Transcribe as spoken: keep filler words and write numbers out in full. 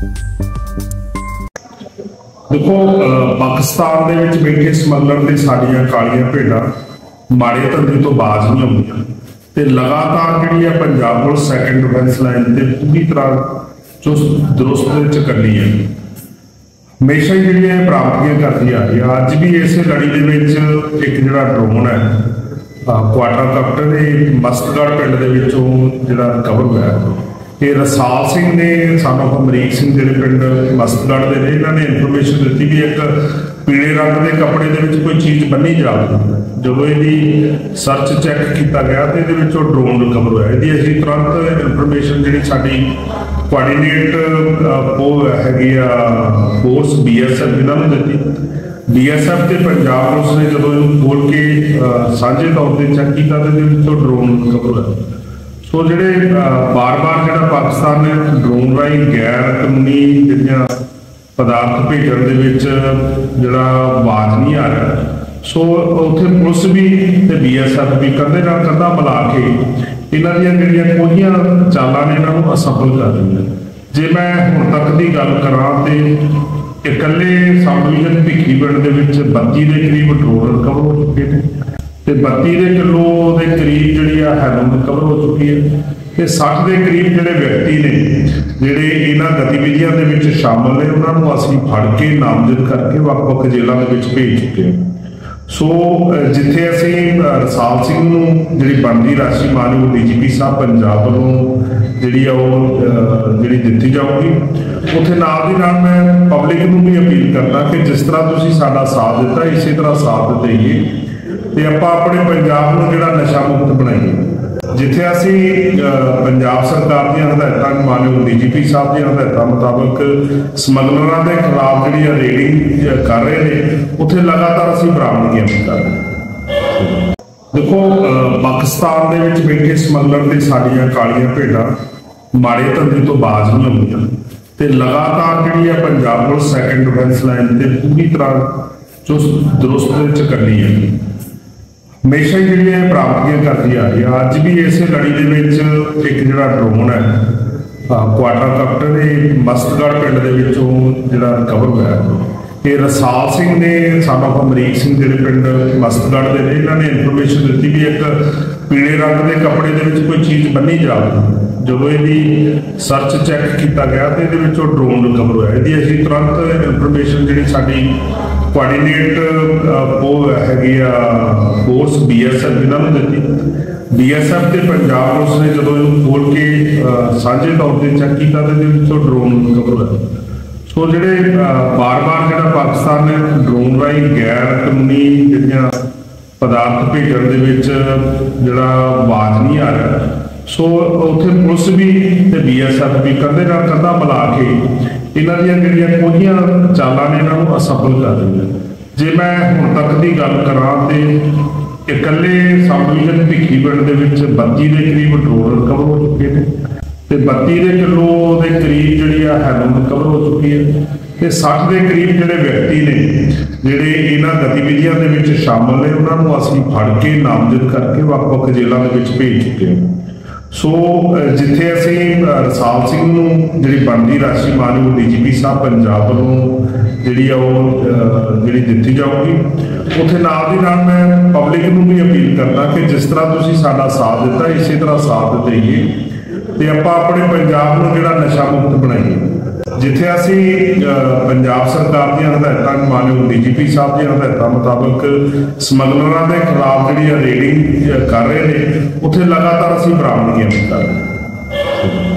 देखो पाकिस्तान दे विच बैठे समगलर ते साडियां कालियां भेडां माड़े धंधे तो बाज नहीं आउंदियां ते लगातार जिहड़ी है Punjab police second defence line ते पूरी तरह चुस्त दुरुस्त च करनी है। हमेशा ही जिहड़ियां बरामदगियां करदी आ रही है। अज भी इसे लड़ी दे विच एक जिहड़ा ड्रोन है क्वार्टर कैप्टन मस्तगढ़ पिंड दे विचों जिहड़ा रिकवर होया ये रसाल सिंह ने सानू अमरीक सिंह जिहड़े पिंड मस्तगढ़ दे ने इन्होंने इन्फॉर्मेशन दी भी एक पीले रंग के कपड़े दे विच कोई चीज़ बन्नी जा रही जो ये सर्च चैक किया गया तो ये ड्रोन रिकवर होया यदि असीं तुरंत इन्फॉर्मेशन जी साडी कोआर्डीनेट हैगी फोर्स बी एस एफ इन्होंने दी बी एस एफ के पंजाब पुलिस ने जो इन्हूं खोल के साझे तौर पर चैक किया तो ड्रोन रिकवर होया। सो जो बार बार जो पाकिस्तान ने ड्रोन राही गैर कानूनी जिहड़ियां पदार्थ भेजण जोड़ा आवाज नहीं आ रहा सो उत्थे पुलिस भी ते बी एस एफ भी कंधे नाल कंधा मिला के इन्हां दीयां जिहड़ियां कोईयां चालां ने इन्हां नूं असफल कर रही है। जे मैं हुण तक की गल करां ते इकल्ले सब डिवीजन भिखी पिंड दे विच बत्ती के करीब ड्रोन रिकवर हो चुके हैं तो बत्ती के किलो के करीब जी हैरोइन रिकवर हो चुकी है तो सठ के करीब जोड़े व्यक्ति ने जोड़े इन्होंने गतिविधियों के शामिल ने उन्होंने असीं फड़ के नामजद करके वक्-वक् जेलों के भेज चुके हैं। सो जिथे असीं रसाल सिंह नूं जिहड़ी बनदी राशि मानयोग डी जी पी साहब पंजाब वालों जिहड़ी जिहड़ी दित्ती जाऊगी उत्थे नाल दी नाल मैं पब्लिक नूं भी अपील करदा कि जिस तरह तुसीं साडा साथ दिता इसे तरह साथ देइए ते आपां अपने पंजाब नूं जिहड़ा नशा मुक्त बनाइए। जिथे असीं पंजाब सरकार दी हदायतां मानयोग डी जी पी साहब दी हदायतां मुताबक समगलरां दे खिलाफ जिहड़ी रेडिंग कर रहे हैं उत्थे लगातार असीं बरामदगियां भी कर रहे हैं। देखो पाकिस्तान दे विच बैठे समगलर ते साडियां कालियां भेडां माड़े धंधे तो बाज नहीं आउंदियां ते लगातार जिहड़ी है Punjab police second defence line ते पूरी तरह चुस्त दुरुस्त च करनी है। हमेशा ही जिहड़ियां बरामदगियां करदी आ रही है। अज भी इसे लड़ी दे विच एक जिहड़ा ड्रोन है क्वार्टर कैप्टन मस्तगढ़ पिंड दे विचों जिहड़ा रिकवर होया ये रसाल सिंह ने सानू अमरीक सिंह जिहड़े पिंड मस्तगढ़ दे ने इन्होंने इन्फॉर्मेशन दी भी एक पीले रंग के कपड़े दे विच कोई चीज़ बन्नी जा रही जो ये सर्च चैक किया गया तो ये ड्रोन रिकवर होया यदि असीं तुरंत इन्फॉर्मेशन जी साडी कोआर्डीनेट हैगी फोर्स बी एस एफ इन्होंने दी बी एस एफ के पंजाब पुलिस ने जो इन्हूं खोल के साझे तौर पर चैक किया तो ड्रोन रिकवर होया। सो जो बार बार जो पाकिस्तान ने ड्रोन राही गैर कानूनी जिहड़ियां पदार्थ भेजण जोड़ा आवाज नहीं आ रहा सो उत्थे पुलिस भी ते बी एस एफ भी कंधे नाल कंधा मिला के इन्हां दीयां जिहड़ियां कोईयां चालां ने इन्हां नूं असफल कर रही है। जे मैं हुण तक की गल करां ते इकल्ले सब डिवीजन भिखी पिंड दे विच बत्ती के करीब ड्रोन रिकवर हो चुके हैं तो बत्ती के किलो के करीब जी हैरोइन रिकवर हो चुकी है तो सठ के करीब जोड़े व्यक्ति ने जोड़े इन्होंने गतिविधियों के शामिल ने उन्होंने असीं फड़ के नामजद करके वक्-वक् जेलों के भेज चुके हैं। सो जिथे असीं रसाल सिंह नूं जिहड़ी बनदी राशि मानयोग डी जी पी साहब पंजाब वालों जिहड़ी जिहड़ी दित्ती जाऊगी उत्थे नाल दी नाल मैं पब्लिक नूं भी अपील करदा कि जिस तरह तुसीं साडा साथ दिता इसे तरह साथ देइए ते आपां अपने पंजाब नूं जिहड़ा नशा मुक्त बनाइए। जिथे असीं पंजाब सरकार दी हदायतां मानयोग डी जी पी साहब दी हदायतां मुताबक समगलरां दे खिलाफ जिहड़ी रेडिंग कर रहे हैं उत्थे लगातार असीं बरामदगियां भी कर रहे हैं।